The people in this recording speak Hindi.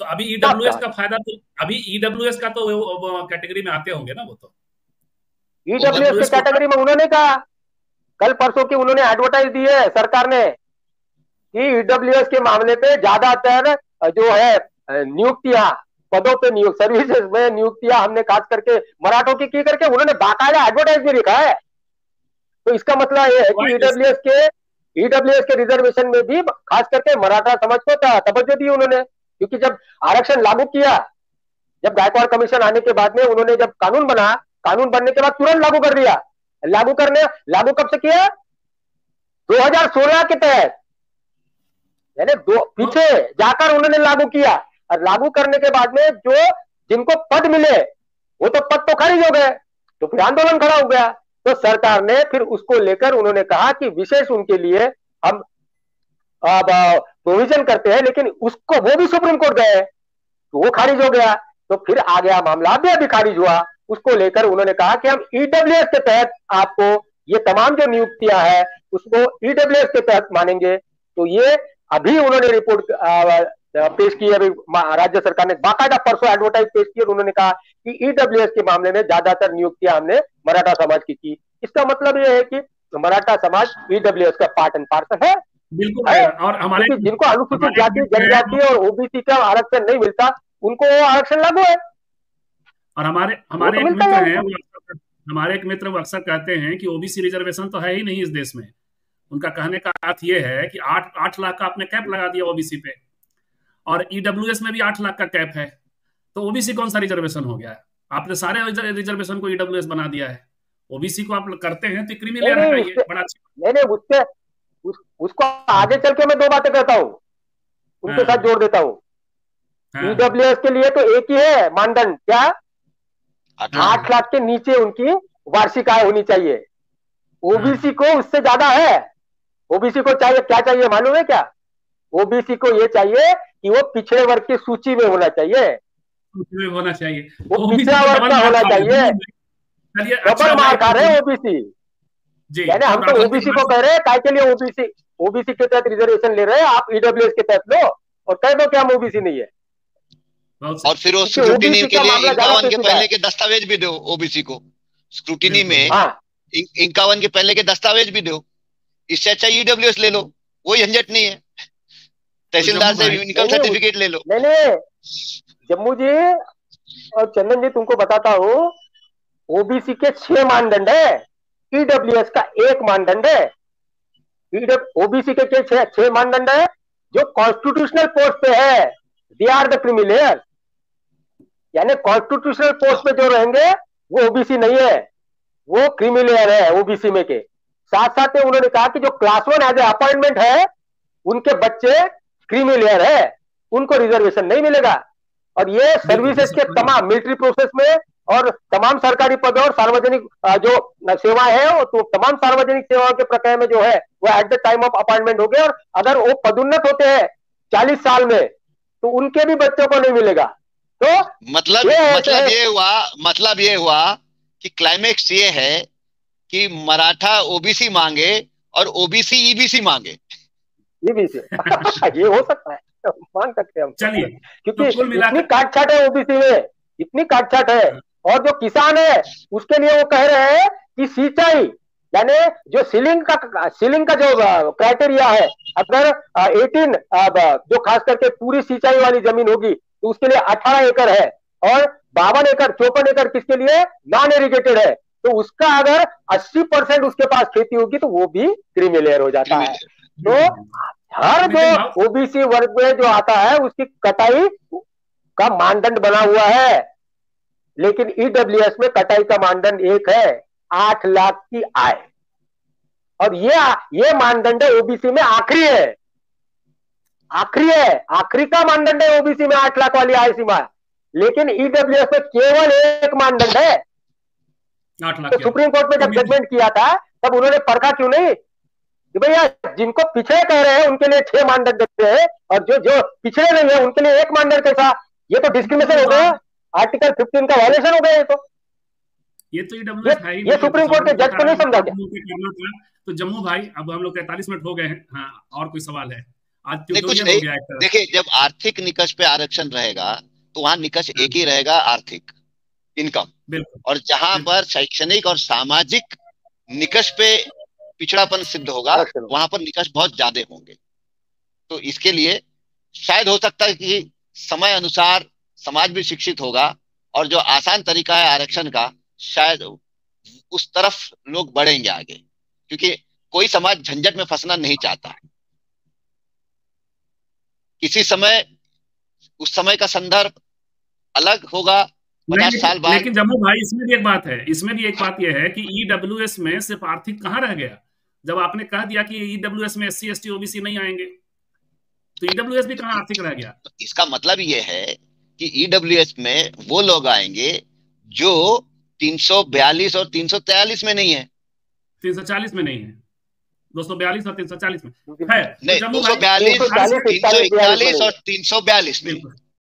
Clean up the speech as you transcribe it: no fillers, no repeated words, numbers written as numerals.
तो अभी सब ईडब्ल्यूएस कहा। का फायदा तो, अभी ईडब्ल्यूएस का तो कैटेगरी में आते होंगे ना वो तो। ईडब्ल्यूएस के ईडब्ल्यूएस कोटा। कैटेगरी में उन्होंने कहा, कल परसों की उन्होंने एडवर्टाइज दी है सरकार ने कि ईडब्ल्यूएस के मामले पे ज्यादातर जो है नियुक्तियां, पदों पे नियुक्त, सर्विसेज में नियुक्तियां हमने खास करके मराठों की करके उन्होंने बाकायदा एडवर्टाइज भी लिखा है। तो इसका मतलब यह है कि ईडब्ल्यूएस के रिजर्वेशन में भी खास करके मराठा समाज को तवज्जो दी उन्होंने, क्योंकि जब आरक्षण लागू किया, जब गायकवाड़ कमीशन आने के बाद में उन्होंने जब कानून बना, कानून बनने के बाद तुरंत लागू कर दिया। लागू कब से किया? 2016 के तहत, यानी दो तो पीछे जाकर उन्होंने लागू किया। और लागू करने के बाद में जो जिनको पद मिले वो तो पद तो खारिज हो गए, तो फिर आंदोलन खड़ा हो गया। तो सरकार ने फिर उसको लेकर उन्होंने कहा कि विशेष उनके लिए हम अब प्रोविजन करते हैं, लेकिन उसको वो भी सुप्रीम कोर्ट गए तो वो खारिज हो गया। तो फिर आ गया मामला, अभी खारिज हुआ, उसको लेकर उन्होंने कहा कि हम ईडब्ल्यूएस के तहत आपको ये तमाम जो नियुक्तियां है उसको ईडब्ल्यूएस के तहत मानेंगे। तो ये अभी उन्होंने रिपोर्ट पेश की है, अभी राज्य सरकार ने बाकायदा परसों एडवर्टाइज पेश की और उन्होंने कहा कि ईडब्ल्यूएस के मामले में ज्यादातर नियुक्तियां हमने मराठा समाज की। इसका मतलब यह है कि मराठा समाज ईडब्ल्यूएस का पार्ट एंड पार्सल बिल्कुल है, रहेगा। और हमारे क्योंकि जिनको अनुसूचित हमारे एक जाति मित्र हैं जनजाति और ओबीसी का आरक्षण नहीं मिलता उनको वो आरक्षण लागू है, और हमारे वो हमारे तो एक मिलता ही मित्र है हैं, उनको। हमारे एक मित्र वो अक्सर कहते हैं कि ओबीसी रिजर्वेशन तो है ही नहीं इस देश में। उनका कहने का अर्थ ये है कि 8 लाख का आपने कैप लगा दिया ओबीसी पे, और ईडब्ल्यूएस में भी 8 लाख का कैप है, तो ओबीसी कौन सा रिजर्वेशन हो गया है? आपने सारे रिजर्वेशन को ईडब्ल्यूएस बना दिया है। ओबीसी को आप करते हैं तो क्रीमी नहीं लेयर नहीं हटाइए, उससे, बड़ा अच्छा। नहीं नहीं उससे उसको आगे चल के मैं दो बातें कहता हूँ, उनके साथ हाँ जोड़ देता हूँ। हाँ ईडब्ल्यूएस के लिए तो एक ही है मानदंड, क्या? 8 लाख। 8 लाख के नीचे उनकी वार्षिक आय होनी चाहिए। हाँ। ओबीसी को उससे ज्यादा है। ओबीसी को चाहिए, क्या चाहिए मालूम है क्या? ओबीसी को ये चाहिए कि वो पिछड़े वर्ग की सूची में होना चाहिए, उसमें होना चाहिए। वो तो ओबीसी पिछड़ा तो वर्ग डबल का मार होना खा रहे चाहिए। हैं। चलिए डबल अच्छा मार भाई, खा तो रहे हैं ओबीसी। जी यानी तो हम तो राजनीतिक ओबीसी को बात। कह रहे हैं काय के लिए ओबीसी, ओबीसी के तहत रिजर्वेशन ले रहे हैं आप, ईडब्ल्यूएस के तहत लो और कह दो कि हम ओबीसी नहीं है, बहुत और सही। फिर वो क्योंकि स्क्रूटिनी ओबीसी के का लिए मामला ज्यादा 51 के पेचीदा है। पहले के दस्तावेज भी दो ओबीसी को, स्क्रूटिनी बिल्कुल में बिल्कुल। हाँ 51 के पहले के दस्तावेज भी दो। इससे अच्छा ईडब्ल्यूएस ले लो, कोई झंझट नहीं है, तो तहसीलदार जम्मू से भाई। इनकम नहीं नहीं सर्टिफिकेट ले लो। नहीं नहीं, जम्मू जी और चंदन जी तुमको बताता हूँ, ओबीसी के 6 मानदंड है, ईडब्ल्यूएस का एक मानदंड है। ओबीसी के 6 मानदंड है, जो कॉन्स्टिट्यूशनल पोस्ट पे है they are the creamy layer, यानी कॉन्स्टिट्यूशनल पोस्ट पे जो रहेंगे वो ओबीसी नहीं है, वो क्रीमी लेयर है ओबीसी में के। साथ साथ में उन्होंने कहा कि जो क्लास 1 एज ए अपॉइंटमेंट है उनके बच्चे क्रीमी लेयर है, उनको रिजर्वेशन नहीं मिलेगा। और ये बिल्कुल ये सर्विसेज सब के सही है। तमाम मिलिट्री प्रोसेस में और तमाम सरकारी पदों और सार्वजनिक जो सेवाएं हैं, तो तमाम सार्वजनिक सेवाओं के प्रक्रिया में जो है वो at the time of appointment हो गए, और अगर वो पदोन्नत होते हैं 40 साल में तो उनके भी बच्चों को नहीं मिलेगा। तो मतलब ये ऐसे मतलब है। ये हुआ मतलब ये हुआ कि क्लाइमेक्स ये है कि मराठा ओबीसी मांगे और ओबीसी ईबीसी मांगे। ये भी से ये हो सकता है, मांग सकते हैं हम तो, चलिए, क्योंकि तो कुल इतनी मिलाकर। काट छाट है ओबीसी में, इतनी काट छाट है। और जो किसान है उसके लिए वो कह रहे हैं कि सिंचाई, यानी जो सीलिंग का जो क्राइटेरिया है, अगर 18 जो खास करके पूरी सिंचाई वाली जमीन होगी तो उसके लिए 18 एकड़ है, और 54 एकड़ किसके लिए? नॉन इरिगेटेड है। तो उसका अगर 80% उसके पास खेती होगी तो वो भी क्रीमी लेयर हो जाता है। तो बिल्कुल। हर जो नितिन भाव। ओबीसी वर्ग में जो आता है उसकी कटाई का मानदंड बना हुआ है, लेकिन ईडब्ल्यूएस में कटाई का मानदंड एक है, 8 लाख की आय। और ये मानदंड है ओबीसी में आखिरी है, आखिरी का मानदंड है ओबीसी में 8 लाख वाली आय सीमा, लेकिन ईडब्ल्यूएस में केवल एक मानदंड है। 8 लाख तो की सुप्रीम कोर्ट में तो जब जजमेंट किया था तब उन्होंने परखा क्यों नहीं कि भैया जिनको पिछड़े कह रहे हैं उनके लिए 6 मानदंड देते हैं और जो जो पिछड़े नहीं है उनके लिए एक मानदंड कैसा? ये तो डिस्क्रिमिनेशन हो गया, आर्टिकल 15 का वायलेशन हो गया। ये तो ईडब्ल्यूएस है ही ये नहीं, ये तो सुप्रीम कोर्ट के संबंध जज को नहीं समझा क्या? करना था। तो जम्मू भाई, अब हम लोग 43 मिनट हो गए हैं। हाँ, और कोई सवाल है? आज नहीं कुछ ट्यूटोरियल नहीं, हो गया एक तरह से। देखिए जब आर्थिक निकष पे आरक्षण रहेगा तो वहां निकष एक ही रहेगा, आर्थिक इनकम। बिल्कुल और जहां बिल्कुल पर शैक्षणिक और सामाजिक निकष पे पिछड़ापन सिद्ध होगा आरक्षण वहां पर निकष बहुत ज्यादा होंगे। तो इसके लिए शायद हो सकता है कि समय अनुसार समाज भी शिक्षित होगा और जो आसान तरीका है आरक्षण का, शायद उस तरफ लोग बढ़ेंगे आगे, क्योंकि कोई समाज झंझट में फंसना नहीं चाहता। किसी समय उस समय का संदर्भ अलग होगा, 50 साल बाद। लेकिन जम्मू भाई, इसमें भी एक बात है, इसमें भी एक बात यह है कि ईडब्ल्यूएस में सिर्फ आर्थिक कहाँ रह गया। जब आपने कह दिया कि ईडब्ल्यूएस में एससी एसटी ओबीसी नहीं आएंगे, तो ईडब्ल्यूएस भी कहाँ आर्थिक रह गया। तो इसका मतलब ये है कि ईडब्ल्यूएस में वो लोग आएंगे जो 342 और 343 में नहीं है, 340 में नहीं है, 242 और 340 में है। तो नहीं जम्मू भाई 242, 340, 341 और 342 में। बिल्कुल